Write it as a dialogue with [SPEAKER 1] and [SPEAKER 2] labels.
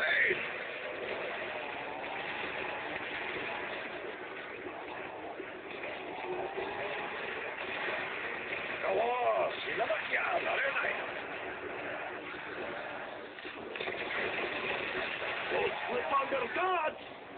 [SPEAKER 1] natin! Gawas! Ilabas niya ang arenay! With Thunder Gods!